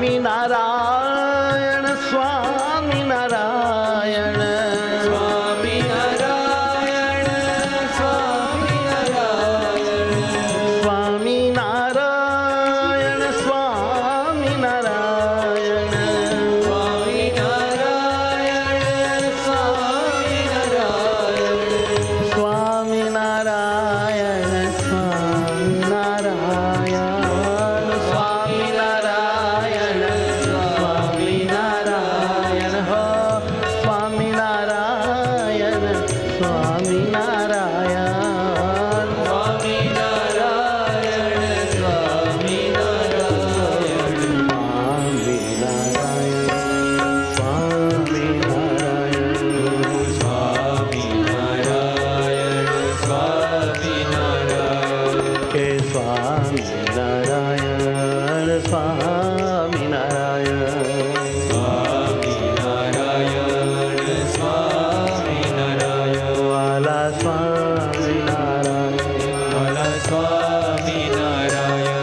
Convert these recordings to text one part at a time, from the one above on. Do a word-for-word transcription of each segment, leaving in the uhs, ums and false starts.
Swami Narayan Swaminarayan Swaminarayan Swaminarayan Swaminarayan Swaminarayan Swaminarayan Swaminarayan Swaminarayan Swaminarayan Swaminarayan Swami Narayan हो Swami Narayan Swaminarayan Swaminarayan Swaminarayan Swaminarayan Swaminarayan Swaminarayan Swami Narayan के Swami Narayan Swaminarayan Swaminarayan Swaminarayan वाला Swaminarayan वाला Swaminarayan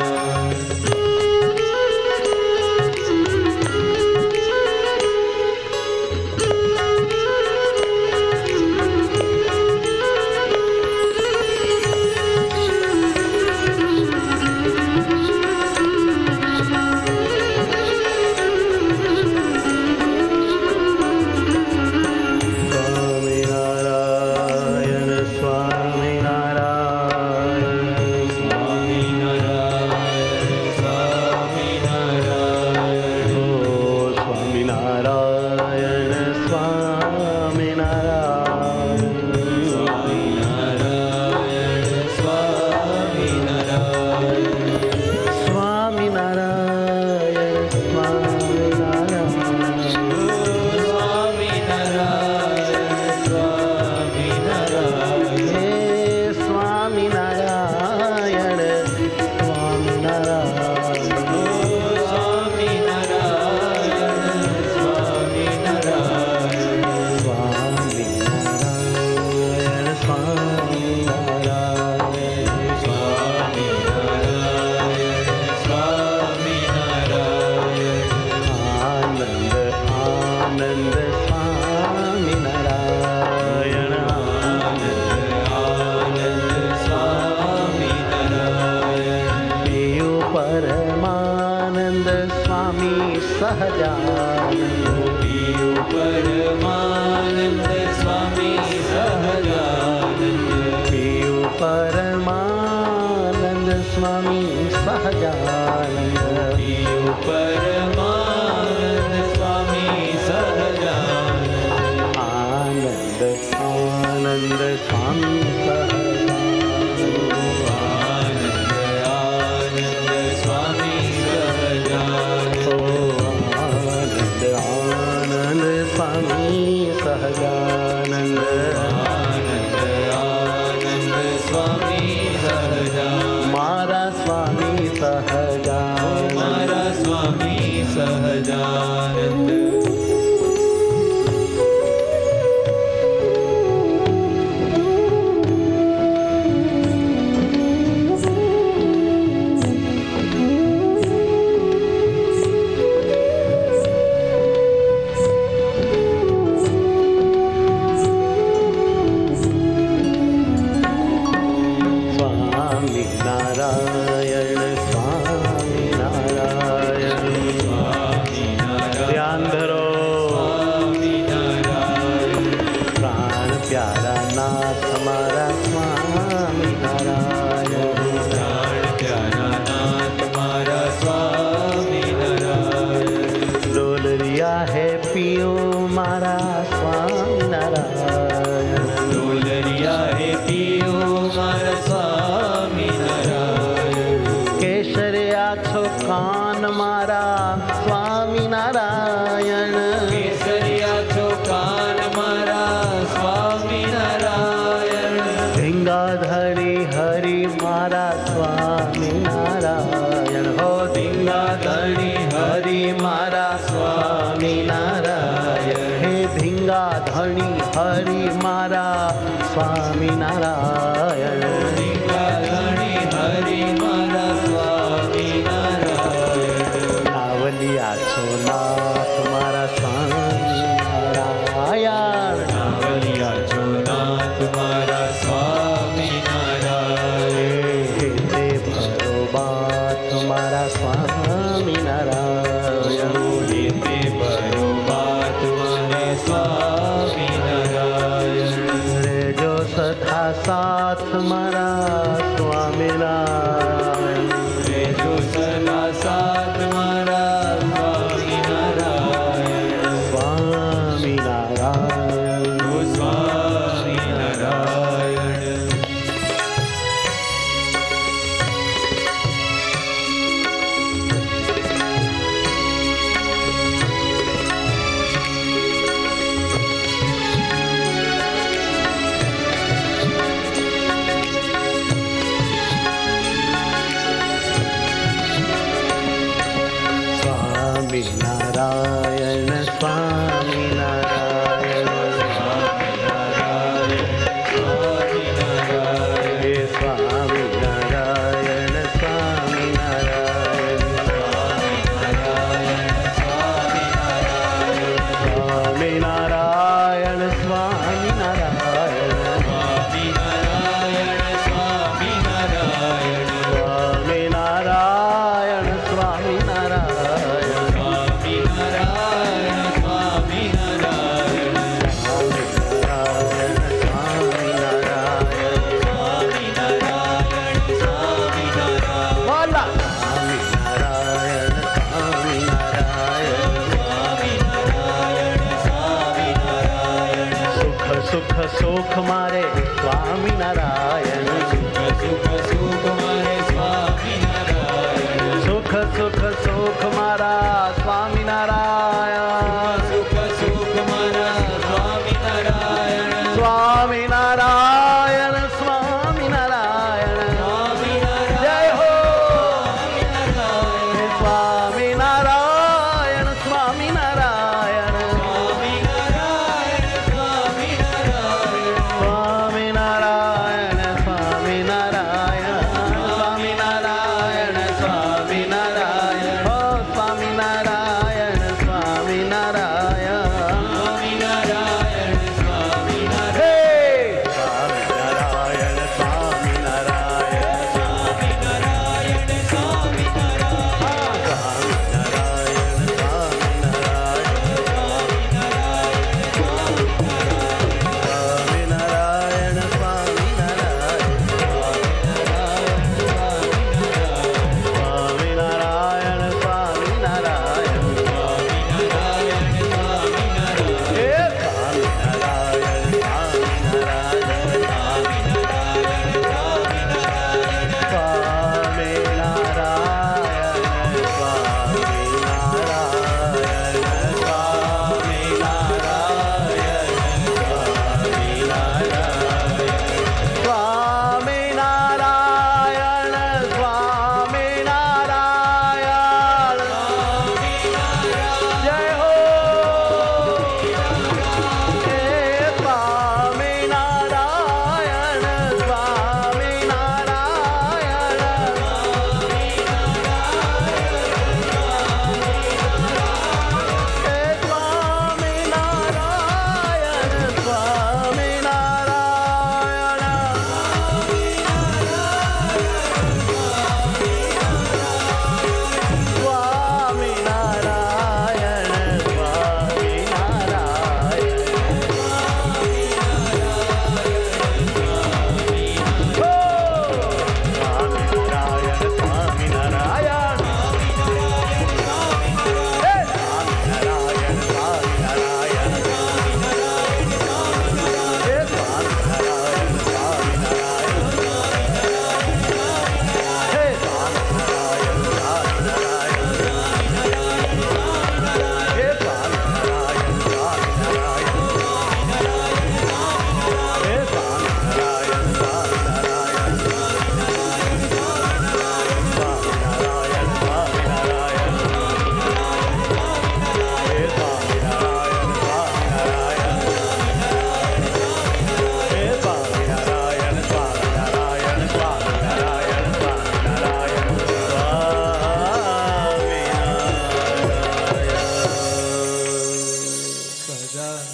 Swaminarayan Swaminarayan Swaminarayan Swaminarayan ओ Swaminarayan Swaminarayan Swaminarayan Swaminarayan Swaminarayan Swaminarayan Swaminarayan Swaminarayan हे Swaminarayan Swaminarayan Swaminarayan Swaminarayan Swaminarayan Swaminarayan Swaminarayan Swaminarayan आनंद आनंद Swaminarayan आनंद आनंद Swaminarayan पियु परमानंद स्वामी सहजानंद पियु परमानंद स्वामी सहजानंद पियु परमानंद स्वामी सहजानंद पियु परमानंद स्वामी सहजानंद आनंद आनंद स्वामी सहजानंद आनंद आनंद स्वामी सहजानंद ओ आनंद आनंद स्वामी सहजानंद आनंद आनंद स्वामी सहजानंद मारा स्वामी सहजानंद मारा स्वामी सहजानंद स्वामी नारायण स्वामी नारायण स्वामी नारायण ध्यान धरो स्वामी नारायण प्राण प्यारा नाथ हमारा स्वामी नारायण प्राण प्यारा नाथ मारा स्वामी नारायण डोलरिया है पियो मारा स्वामी नारायण डोलरिया है पियो मारा स्वामी नारायण केसरिया छो कान मारा स्वामी नारायण केसरिया चौकान मारा स्वामी नारायण धिंगाधरी हरि मारा स्वामी नारायण हो धिंगाधरी हरि मारा स्वामी नारायण हे धिंगाधरी हरि मारा स्वामी नारायण हरि हरि मारा स्वामी नारायण नावलिया છો નાથ મારા સ્વામી નારાયણ. સાંભળ્યા છો નાથ મારા સ્વામી નારાયણ. હે તે ભરો બાત મારા સ્વામી નારાયણ. હે તે ભરો બાત મારે સ્વામી નારાયણ. રેજો સખા સાથ મારા સ્વામી નારાયણ. રેજો સદા સાથ મારા સ્વામી નારાયણ. સ્વામી નારાયણ. ઓ સ્વામી નારાયણ. સ્વામી નારાયણ. સ્વામી નારાયણ. હે સ્વામી નારાયણ. સ્વામી નારાયણ. સ્વામી નારાયણ. સ્વામી નારાયણ. સ્વામિનારાયણ સ્વામિનારાયણ. સ્વામિનારાયણ. સ્વામિનારાયણ. સ્વામિનારાયણ સ્વામિનારાયણ. સ્વામિનારાયણ. સ્વામિનારાયણ સ્વામિનારાયણ. બોલા. સ્વામિનારાયણ. સ્વામિનારાયણ. સ્વામિનારાયણ સ્વામિનારાયણ. સુખ સુખ સુખ મારે સ્વામિનારાયણ. સુખ સુખ સુખ મારે સ્વામિનારાયણ. સુખ સુખ સુખ મારા સ્વામિનારાયણ. સુખ સુખ મારા સ્વામિનારાયણ. સ્વામિનારાયણ. સ્વામિનારાયણ. જય હો. સ્વામિનારાયણ. સ્વામિનારાયણ. સ્વામિનારાયણ. સ્વામિનારાયણ.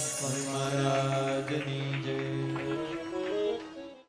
સ્વામી મહારાજની જય.